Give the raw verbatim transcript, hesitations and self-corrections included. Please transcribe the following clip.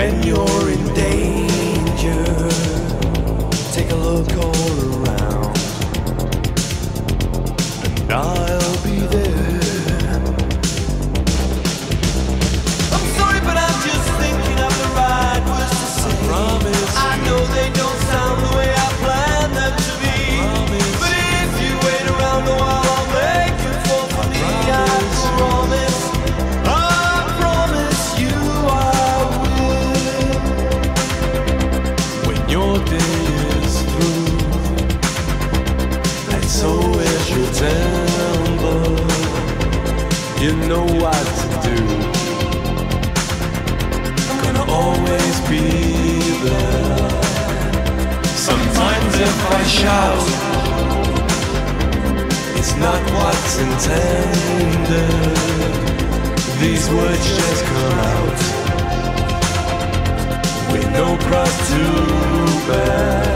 when you're in danger. Take a look all around, and I'll be there. I'm sorry, but I'm just thinking of the right words to say. I promise. I know they don't sound the way I planned them to be. Promise. But if you wait around a while, I'll make you fall for me. Promise. I promise. I promise you I will. When your day is through, and so is your temper, you know what to do. Gonna always be there. Sometimes if I shout, it's not what's intended. These words just come out with no cross to bear.